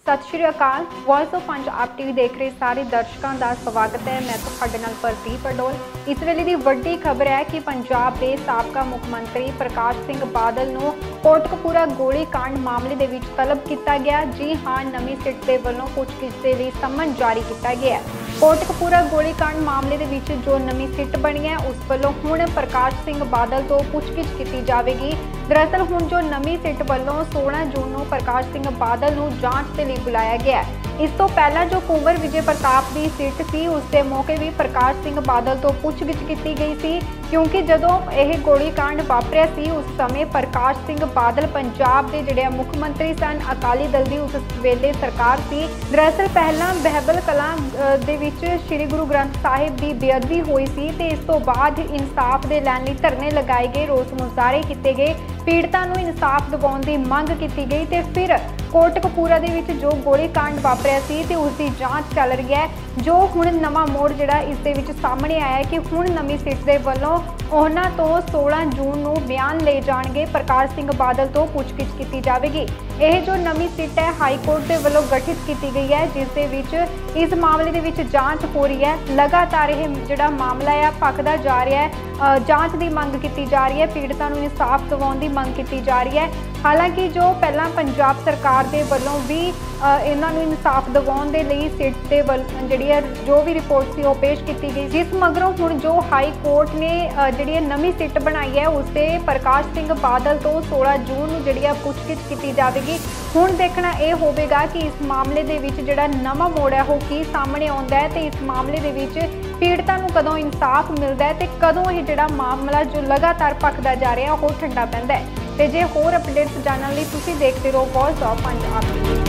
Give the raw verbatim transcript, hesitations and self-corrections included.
सत श्री अकाल। Voice of Punjab TV देख रहे सारे दर्शकों का स्वागत है। मैं तुहाडे नाल प्रदीप अडोल। इस वेले की वड्डी खबर है कि पंजाब के साबका मुख्यमंत्री प्रकाश सिंह बादल नूं कोटकपूरा गोली कांड मामले दे विच तलब किया गया। जी हाँ, नवीं सिट के वल्लों पुछगिछ के लिए समन जारी किया गया है। कोटकपूरा गोली कांड मामले दे विच जो नवीं सिट बनी है उस वल्लों हुण प्रकाश सिंह बादल तो पुछगिछ की जाएगी। दरअसल हुण जो नवीं सिट वल्लों सोलह जून नूं प्रकाश सिंह बादल नूं जांच के लिए बुलाया गया है। इस तो पहला जो कुंवर विजय प्रताप की सीट सी उसके मौके भी प्रकाश सिंह बादल तो पुछगिछ की गई सी, क्योंकि जदों यह गोली कांड वापरिया सी उस समय प्रकाश सिंह बादल पंजाब के जिहड़े मुख्यमंत्री सन, अकाली दल की उस वेले सरकार सी। दरअसल पहला बहबल कलां दे विच श्री गुरु ग्रंथ साहिब की बेअदबी हुई सी ते इस तो बाद इंसाफ के लैण लई धरने लगाए गए, रोस मुजाहरे किए गए, पीड़ितां नूं इंसाफ दिवाउण दी मंग की गई ते फिर कोटकपूरा दे विच जो गोली कांड वापरिया सी ते उसकी जांच चल रही है। जो हुण नवां मोड़ जिहड़ा इस दे विच सामने आया है कि हुण नवीं सीट दे वल्लों उन्हां तो सोलह जून नूं बयान ले जाणगे, प्रकाश सिंह बादल तो पुछगिछ की जाएगी। यह जो नवीं सीट है हाई कोर्ट के वल्लों गठित की गई है, जिस दे विच इस मामले दे विच जांच हो रही है। लगातार यह जिहड़ा मामला है भखदा जा रहा है, जांच की मंग की जा रही है, पीड़ितां नूं इंसाफ दिवाउण दी मंग की जा रही है। हालांकि जो पहला पंजाब सरकार के वल्लों भी इन्हां नूं इंसाफ दिवाउण दे लई सिट दे वल जिहड़ी है जो भी रिपोर्ट सी वो पेश की गई, जिस मगरों हुण जो हाई कोर्ट ने जिहड़ी नवीं सिट बनाई है उससे प्रकाश सिंह बादल तो सोलह जून नूं जिहड़ी पुछगिछ की जाएगी। हुण देखना यह होवेगा कि इस मामले दे विच जिहड़ा नवां मोड़ है वो की सामने आउंदा है ते इस मामले दे विच पीड़ितां नूं कदों इंसाफ मिलदा है ते कदों यह जिहड़ा मामला जो लगातार भखदा जा रहा है वो ठंडा पैंदा है। ते जे होर अपडेट्स जानने लई तुसीं देखते रहो वॉइस ऑफ पंजाब।